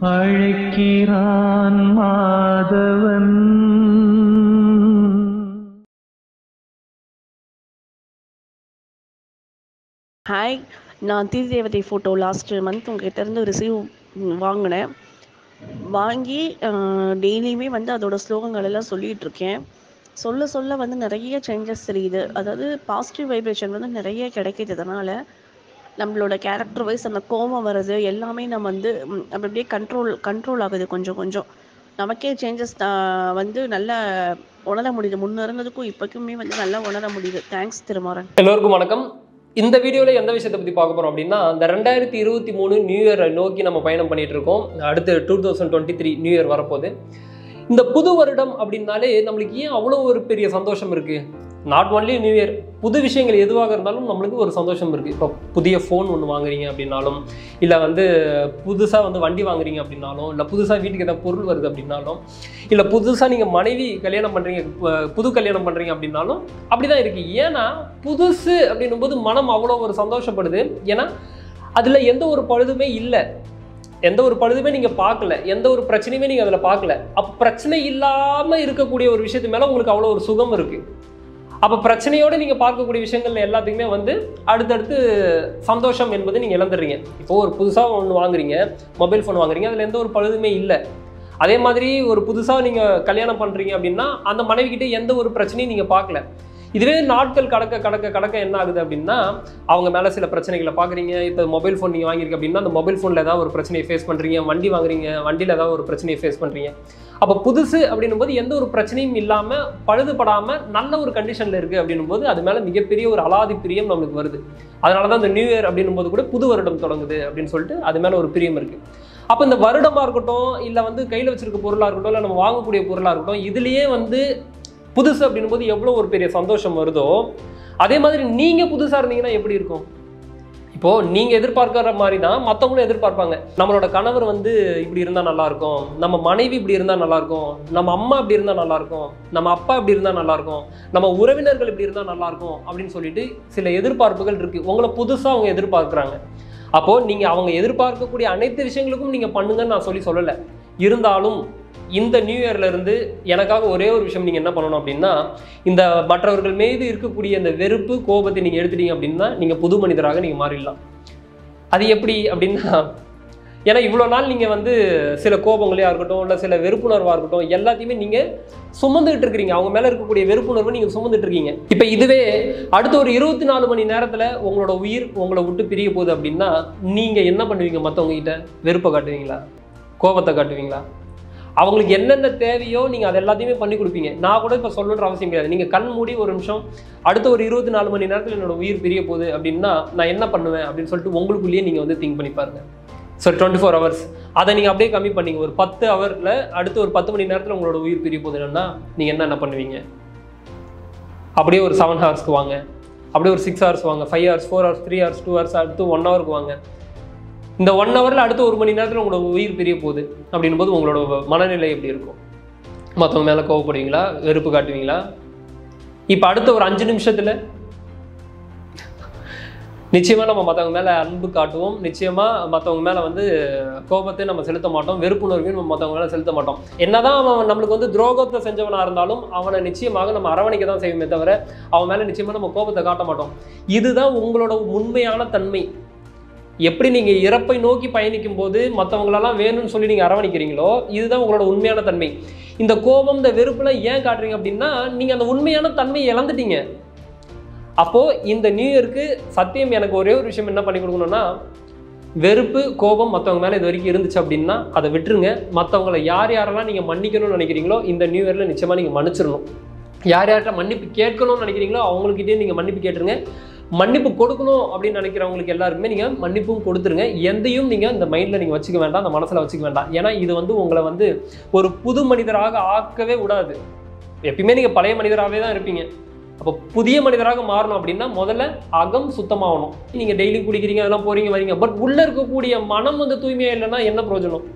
அழைக்கிறான் Madhavan. Hi, நான் தீதேவதை photo last month உங்ககிட்ட இருந்து ரிசீவ் வாங்கினேன். வாங்கி டெய்லியுமே வந்து அதோட ஸ்லோகங்கள் எல்லாம் சொல்லிகிட்டு இருக்கேன். சொல்ல சொல்ல வந்து நிறைய சேஞ்சஸ் தெரியுது. அதாவது பாசிட்டிவ் வைப்ரேஷன் வந்து நிறைய கிடைக்கிது. அதனால் நம்மளோட கேரக்டர் வைஸ் அந்த கோபம் வர்றது எல்லாமே நம்ம வந்து அப்படியே கண்ட்ரோல் ஆகுது. கொஞ்சம் கொஞ்சம் நமக்கே சேஞ்சஸ் வந்து நல்லா உணர முடியுது. முன்ன இருந்ததுக்கும் இப்போக்குமே வந்து நல்லா உணர முடியுது. தேங்க்ஸ் திருமாறன். எல்லோருக்கும் வணக்கம். இந்த வீடியோவில் எந்த விஷயத்தை பற்றி பார்க்க போகிறோம் அப்படின்னா, இந்த 2023 நியூ இயரை நோக்கி நம்ம பயணம் பண்ணிட்டு இருக்கோம். அடுத்து 2023 நியூ இயர் வரப்போகுது. இந்த புது வருடம் அப்படின்னாலே நம்மளுக்கு ஏன் அவ்வளோ ஒரு பெரிய சந்தோஷம் இருக்குது? நாட் ஒன்லி நியூ இயர், புது விஷயங்கள் எதுவாக இருந்தாலும் நம்மளுக்கு ஒரு சந்தோஷம் இருக்குது. இப்போ புதிய ஃபோன் ஒன்று வாங்குறீங்க அப்படின்னாலும், இல்லை வந்து புதுசாக வந்து வண்டி வாங்குறீங்க அப்படின்னாலும், இல்லை புதுசாக வீட்டுக்கு ஏதாவது பொருள் வருது அப்படின்னாலும், இல்லை புதுசாக நீங்கள் மனைவி கல்யாணம் பண்ணுறீங்க, புது கல்யாணம் பண்ணுறீங்க அப்படின்னாலும் அப்படி தான் இருக்குது. ஏன்னா புதுசு அப்படின்னும் போது மனம் அவ்வளோ ஒரு சந்தோஷப்படுது. ஏன்னா அதில் எந்த ஒரு பழுதுமே இல்லை, எந்த ஒரு பழுதுமே நீங்கள் பார்க்கல, எந்த ஒரு பிரச்சனையுமே நீங்கள் அதில் பார்க்கல. அப்போ பிரச்சனை இல்லாமல் இருக்கக்கூடிய ஒரு விஷயத்து மேலே உங்களுக்கு அவ்வளோ ஒரு சுகம் இருக்குது. அப்போ பிரச்சனையோடு நீங்கள் பார்க்கக்கூடிய விஷயங்கள் எல்லாத்துக்குமே வந்து அடுத்தடுத்து சந்தோஷம் என்பது நீங்கள் இழந்துடுறீங்க. இப்போது ஒரு புதுசாக ஒன்று வாங்குறீங்க, மொபைல் ஃபோன் வாங்குறீங்க, அதில் எந்த ஒரு பழுதுமே இல்லை. அதே மாதிரி ஒரு புதுசாக நீங்கள் கல்யாணம் பண்ணுறீங்க அப்படின்னா அந்த மனைவிக்கிட்டே எந்த ஒரு பிரச்சனையும் நீங்கள் பார்க்கல. இதுவே நாட்கள் கடக்க என்ன ஆகுது அப்படின்னா, அவங்க மேலே சில பிரச்சனைகளை பார்க்குறீங்க. இப்போ மொபைல் ஃபோன் நீங்கள் வாங்கியிருக்க அப்படின்னா அந்த மொபைல் ஃபோனில் ஏதாவது ஒரு பிரச்சனையை ஃபேஸ் பண்ணுறீங்க. வண்டி வாங்குறீங்க, வண்டியில் ஏதாவது ஒரு பிரச்சனையை ஃபேஸ் பண்ணுறீங்க. அப்போ புதுசு அப்படின்னும் போது எந்த ஒரு பிரச்சனையும் இல்லாமல் பழுதுபடாமல் நல்ல ஒரு கண்டிஷனில் இருக்குது அப்படின்னும் போது அது மேலே மிகப்பெரிய ஒரு அலாதி பிரியம் நம்மளுக்கு வருது. அதனால தான் இந்த நியூ இயர் அப்படின்னும் போது கூட புது வருடம் தொடங்குது அப்படின்னு சொல்லிட்டு அது மேலே ஒரு பிரியம் இருக்குது. அப்போ இந்த வருடமாக இருக்கட்டும், இல்லை வந்து கையில் வச்சிருக்க பொருளாக இருக்கட்டும், இல்லை நம்ம வாங்கக்கூடிய பொருளாக இருக்கட்டும், இதுலேயே வந்து புதுசு அப்படின்னும் போது எவ்வளோ ஒரு பெரிய சந்தோஷம் வருதோ, அதே மாதிரி நீங்கள் புதுசாக இருந்தீங்கன்னா எப்படி இருக்கும்? இப்போது நீங்கள் எதிர்பார்க்குற மாதிரி தான் மற்றவங்களும் எதிர்பார்ப்பாங்க. நம்மளோட கணவர் வந்து இப்படி இருந்தால் நல்லாயிருக்கும், நம்ம மனைவி இப்படி இருந்தால் நல்லாயிருக்கும், நம்ம அம்மா இப்படி இருந்தால் நல்லாயிருக்கும், நம்ம அப்பா இப்படி இருந்தால் நல்லாயிருக்கும், நம்ம உறவினர்கள் இப்படி இருந்தால் நல்லாயிருக்கும் அப்படின்னு சொல்லிட்டு சில எதிர்பார்ப்புகள் இருக்குது. உங்களை புதுசாக அவங்க எதிர்பார்க்குறாங்க. அப்போது நீங்கள் அவங்க எதிர்பார்க்கக்கூடிய அனைத்து விஷயங்களுக்கும் நீங்கள் பண்ணுங்கன்னு நான் சொல்லலை. இருந்தாலும் இந்த நியூ இயர்லேருந்து எனக்காக ஒரே ஒரு விஷயம் நீங்கள் என்ன பண்ணணும் அப்படின்னா, இந்த மற்றவர்கள் மீது இருக்கக்கூடிய இந்த வெறுப்பு கோபத்தை நீங்கள் எடுத்துட்டீங்க அப்படின்னா நீங்கள் புது மனிதராக நீங்கள் மாறிடலாம். அது எப்படி அப்படின்னா, ஏன்னா இவ்வளோ நாள் நீங்கள் வந்து சில கோபங்களையாக இருக்கட்டும், இல்லை சில வெறுப்புணர்வாக இருக்கட்டும், எல்லாத்தையுமே நீங்கள் சுமந்துட்டு இருக்கிறீங்க. அவங்க மேலே இருக்கக்கூடிய வெறுப்புணர்வை நீங்கள் சுமந்துட்டு இருக்கீங்க. இப்போ இதுவே அடுத்த ஒரு 24 மணி நேரத்தில் உங்களோட உயிர் உங்களை விட்டு பிரிய போகுது அப்படின்னா நீங்கள் என்ன பண்ணுவீங்க? மற்றவங்க கிட்ட வெறுப்பை காட்டுவீங்களா? கோபத்தை காட்டுவீங்களா? அவங்களுக்கு என்னென்ன தேவையோ நீங்கள் அது எல்லாத்தையுமே பண்ணி கொடுப்பீங்க. நான் கூட இப்போ சொல்லணுன்ற அவசியம் கிடையாது. நீங்கள் கண் மூடி ஒரு நிமிஷம் அடுத்த ஒரு 24 மணி நேரத்தில் என்னோட உயிர் பிரிய போகுது அப்படின்னா நான் என்ன பண்ணுவேன் அப்படின்னு சொல்லிட்டு உங்களுக்குள்ளேயே நீங்கள் வந்து திங்க் பண்ணி பாருங்க. ஸோ 24 ஹவர்ஸ் அதை நீங்கள் அப்படியே கம்மி பண்ணிங்க. ஒரு 10 ஹவரில் அடுத்த ஒரு 10 மணி நேரத்தில் உங்களோட உயிர் பிரிய போகுதுன்னா நீங்கள் என்ன பண்ணுவீங்க? அப்படியே ஒரு 7 ஹவர்ஸ்க்கு வாங்க, அப்படியே ஒரு 6 ஹவர்ஸ் வாங்க, 5 ஹவர்ஸ், 4 ஹவர்ஸ், 3 ஹவர்ஸ், 2 ஹவர்ஸ், அடுத்து 1 ஹவருக்கு வாங்க. இந்த 1 ஹவரில் அடுத்த 1 மணி நேரத்தில் உங்களோட உயிர் பிரிய போகுது அப்படின்னும் போது உங்களோட மனநிலை எப்படி இருக்கும்? மற்றவங்க மேலே கோவப்படுவீங்களா? வெறுப்பு காட்டுவீங்களா? இப்போ அடுத்த ஒரு 5 நிமிஷத்தில் நிச்சயமாக நம்ம மற்றவங்க மேலே அன்பு காட்டுவோம். நிச்சயமாக மற்றவங்க மேலே வந்து கோபத்தை நம்ம செலுத்த மாட்டோம், வெறுப்புணர்வையும் நம்ம மற்றவங்க மேலே செலுத்த மாட்டோம். என்னதான் அவன் நம்மளுக்கு வந்து துரோகத்தை செஞ்சவனாக இருந்தாலும் அவனை நிச்சயமாக நம்ம அரவணைக்க தான் செய்வோமே தவிர அவன் மேலே நிச்சயமாக நம்ம கோபத்தை காட்ட மாட்டோம். இதுதான் உங்களோட உண்மையான தன்மை. எப்படி நீங்கள் இறப்பை நோக்கி பயணிக்கும் போது மற்றவங்களெல்லாம் வேணும்னு சொல்லி நீங்கள் அரவணைக்கிறீங்களோ இதுதான் உங்களோட உண்மையான தன்மை. இந்த கோபம், இந்த வெறுப்புலாம் ஏன் காட்டுறீங்க அப்படின்னா நீங்கள் அந்த உண்மையான தன்மையை இழந்துட்டீங்க. அப்போது இந்த நியூ இயருக்கு சத்தியம் எனக்கு ஒரே ஒரு விஷயம் என்ன பண்ணி கொடுக்கணும்னா, வெறுப்பு கோபம் மற்றவங்க மேலே இது வரைக்கும் இருந்துச்சு அப்படின்னா அதை விட்டுருங்க. மற்றவங்களை யாரெல்லாம் நீங்கள் மன்னிக்கணும்னு நினைக்கிறீங்களோ இந்த நியூ இயரில் நிச்சயமாக நீங்கள் மன்னிச்சிடணும். யார்கிட்ட மன்னிப்பு கேட்கணும்னு நினைக்கிறீங்களோ அவங்கக்கிட்டே நீங்கள் மன்னிப்பு கேட்டுருங்க. மன்னிப்பு கொடுக்கணும் அப்படின்னு நினைக்கிறவங்களுக்கு எல்லாருக்குமே நீங்கள் மன்னிப்பும் கொடுத்துருங்க. எந்தையும் நீங்கள் இந்த மைண்டில் நீங்கள் வச்சுக்க வேண்டாம், அந்த மனசில் வச்சுக்க வேண்டாம். ஏன்னா இது வந்து உங்களை வந்து ஒரு புது மனிதராக ஆக்கவே விடாது. எப்பயுமே நீங்கள் பழைய மனிதராகவே தான் இருப்பீங்க. அப்போ புதிய மனிதராக மாறணும் அப்படின்னா முதல்ல அகம் சுத்தமாகணும். நீங்கள் டெய்லி குடிக்கிறீங்க, அதெல்லாம் போகிறீங்க வரீங்க, பட் உள்ளே இருக்கக்கூடிய மனம் வந்து தூய்மையாக இல்லைன்னா என்ன பிரயோஜனம்?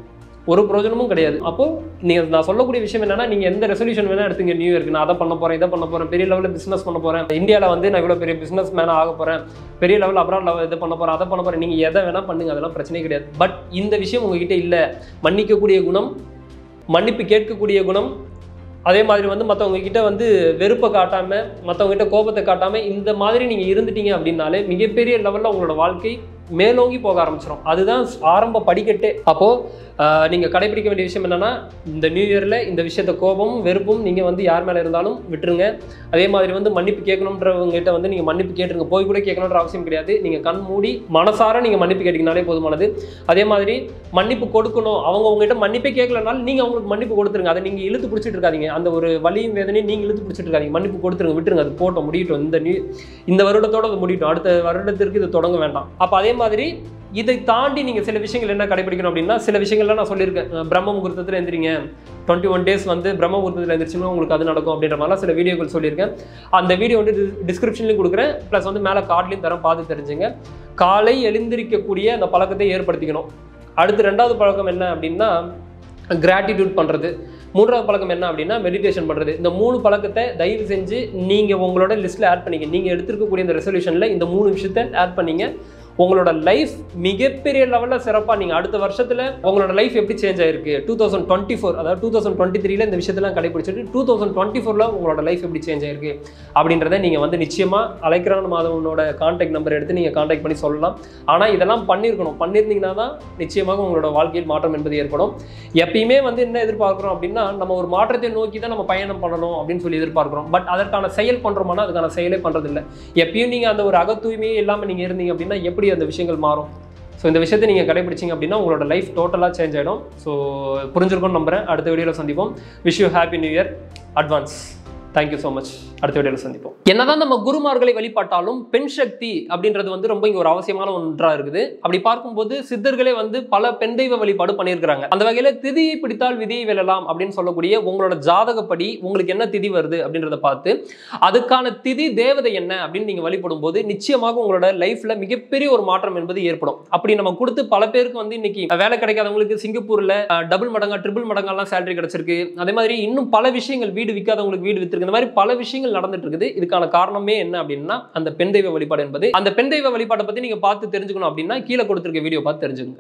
ஒரு பிரயோஜனமும் கிடையாது. அப்போ நான் சொல்லக்கூடிய விஷயம் என்னன்னா, நீங்க எந்த ரெசல்யூஷன் வேணா எடுத்துங்க. நியூ இயர்க்கு நான் அதை பண்ண போறேன், இதை பண்ண போறேன், பெரிய லெவலில் பிசினஸ் பண்ண போறேன், இந்தியாவில் வந்து நான் இவ்வளவு பெரிய பிசினஸ் மேனா ஆக போறேன், பெரிய லெவலில் அப்ராட் இதை பண்ண போறேன், அதை பண்ண போறேன், நீங்க எதை வேணா பண்ணுங்க, அதெல்லாம் பிரச்சனையே கிடையாது. பட் இந்த விஷயம் உங்ககிட்ட இல்ல, மன்னிக்கக்கூடிய குணம், மன்னிப்பு கேட்கக்கூடிய குணம், அதே மாதிரி வந்து மற்றவங்க கிட்ட வந்து வெறுப்பை காட்டாம, மற்றவங்க கிட்ட கோபத்தை காட்டாம இந்த மாதிரி நீங்க இருந்துட்டீங்க அப்படின்னாலே மிகப்பெரிய லெவல்ல உங்களோட வாழ்க்கை மேலோங்கி போக ஆரம்பிச்சிடும். அதுதான் ஆரம்ப படிக்கட்டே. அப்போ நீங்க கடைபிடிக்க வேண்டிய விஷயம் என்னன்னா, இந்த நியூ இயர்ல இந்த விஷயத்த கோபமும் வெறுப்பும் நீங்க வந்து யார் மேல இருந்தாலும் விட்டுருங்க. அதே மாதிரி வந்து மன்னிப்பு கேட்கணுன்றவங்க கிட்ட வந்து நீங்க மன்னிப்பு கேட்டுருங்க. போய் கூட கேட்கணுன்ற அவசியம் கிடையாது. நீங்க கண் மூடி மனசார நீங்க மன்னிப்பு கேட்டீங்கனாலே போதுமானது. அதே மாதிரி மன்னிப்பு கொடுக்கணும், அவங்க உங்ககிட்ட மன்னிப்பே கேட்கலனாலும் நீங்க அவங்களுக்கு மன்னிப்பு கொடுத்துருங்க. அதை நீங்க இழுத்து பிடிச்சிட்டு இருக்காதீங்க. அந்த ஒரு வலியும் வேதனையும் நீங்க இழுத்து பிடிச்சிட்டு இருக்காதீங்க. மன்னிப்பு கொடுத்துருங்க, விட்டுருங்க. அது போட்டோம், முடியட்டும். இந்த வருடத்தோட அது முடியட்டும். அடுத்த வருடத்திற்கு இது தொடங்க வேண்டாம். அப்ப அதே மாதிரி இதை தாண்டி நீங்க சில விஷயங்கள் என்ன கடைபிடிக்கணும் அப்படின்னா, சில விஷயங்கள்லாம் நான் சொல்லியிருக்கேன். பிரம்ம முகூர்த்தத்தில் எந்திரிங்க, 21 days வந்து பிரம்ம முகூர்த்தத்தில் எந்திரிச்சுன்னா உங்களுக்கு அது நடக்கும் அப்படின்ற மாதிரிலாம் சில வீடியோக்கள் சொல்லியிருக்கேன். அந்த வீடியோ வந்து டிஸ்கிரிப்ஷன்லையும் கொடுக்குறேன், ப்ளஸ் வந்து மேலே கார்ட்லையும் தரம், பார்த்து தெரிஞ்சுங்க. காலை எழுந்திரிக்கக்கூடிய அந்த பழக்கத்தை ஏற்படுத்திக்கணும். அடுத்து 2வது பழக்கம் என்ன அப்படின்னா, கிராட்டிடியூட் பண்ணுறது. 3வது பழக்கம் என்ன அப்படின்னா, மெடிடேஷன் பண்ணுறது. இந்த 3 பழக்கத்தை தயவு செஞ்சு நீங்கள் உங்களோட லிஸ்ட்டில் ஆட் பண்ணிங்க. நீங்கள் எடுத்துருக்கக்கூடிய இந்த ரெசல்யூஷனில் இந்த 3 விஷயத்தை ஆட் பண்ணிங்க. உங்களோட லைஃப் மிகப்பெரிய லெவலில் சிறப்பாக நீங்கள் அடுத்த வருஷத்தில் உங்களோட லைஃப் எப்படி சேஞ்ச் ஆயிருக்கு, 2024 அதாவது 2023 இந்த விஷயத்தெல்லாம் கடைபிடிச்சிட்டு 2024 உங்களோட லைஃப் எப்படி சேஞ்ச் ஆயிருக்கு அப்படின்றத நீங்கள் வந்து நிச்சயமாக அலைக்ரான் மாதவனோட கான்டாக்ட் நம்பர் எடுத்து நீங்கள் கான்டாக்ட் பண்ணி சொல்லலாம். ஆனால் இதெல்லாம் பண்ணியிருந்தீங்கன்னா தான் நிச்சயமாக உங்களோட வாழ்க்கையில் மாற்றம் என்பது ஏற்படும். எப்பயுமே வந்து என்ன எதிர்பார்க்குறோம் அப்படின்னா, நம்ம ஒரு மாற்றத்தை நோக்கி தான் நம்ம பயணம் பண்ணணும் அப்படின்னு சொல்லி எதிர்பார்க்குறோம். பட் அதற்கான செயல் பண்ணுறோமானா அதுக்கான செயலே பண்ணுறதில்லை. எப்பயும் நீங்கள் அந்த ஒரு அகத்தூய்மையே இல்லாமல் நீங்கள் இருந்தீங்க அப்படின்னா எப்படி அந்த விஷயங்கள் மாறும்? ஸோ இந்த விஷயத்தை நீங்கள் கடைபிடிச்சிங்க அப்படின்னா உங்களோட லைஃப் டோட்டலாக சேஞ்ச் ஆகிடும். ஸோ புரிஞ்சிருக்கும்னு நம்புகிறேன். அடுத்த வீடியோவில் சந்திப்போம். Wish you happy new year advance. Thank you so much. அடுத்த வீடியோவில் சந்திப்போம். என்னதான் நம்ம குருமார்களை வழிபாட்டாலும் பெண் சக்தி அப்படின்றது வந்து ரொம்ப இங்கே ஒரு அவசியமான ஒன்றாக இருக்குது. அப்படி பார்க்கும்போது சித்தர்களே வந்து பல பெண் தெய்வ வழிபாடு பண்ணியிருக்கிறாங்க. அந்த வகையில் திதியை பிடித்தால் விதியை வெல்லலாம் அப்படின்னு சொல்லக்கூடிய உங்களோட ஜாதகப்படி உங்களுக்கு என்ன திதி வருது அப்படின்றத பார்த்து அதுக்கான திதி தேவதை என்ன அப்படின்னு நீங்கள் வழிபடும் போது நிச்சயமாக உங்களோட லைஃப்ல மிகப்பெரிய ஒரு மாற்றம் என்பது ஏற்படும். அப்படி நம்ம கொடுத்து பல பேருக்கு வந்து இன்னைக்கு வேலை கிடைக்காதவங்களுக்கு சிங்கப்பூர்ல டபுள் மடங்கா ட்ரிபிள் மடங்காலாம் சேலரி கிடைச்சிருக்கு. அதே மாதிரி இன்னும் பல விஷயங்கள், வீடு விற்காதவங்களுக்கு வீடு வித்து இந்த மாதிரி பல விஷயங்கள் நடந்துட்டு இருக்குது. இதுக்கான காரணமே என்ன அப்படின்னா அந்த பெண் தெய்வ வழிபாடு என்பது. அந்த பெண் தெய்வ வழிபாட்டை பத்தி நீங்க பார்த்து தெரிஞ்சுக்கணும் அப்படின்னா கீழே கொடுத்திருக்க வீடியோ பார்த்து தெரிஞ்சுக்கோங்க.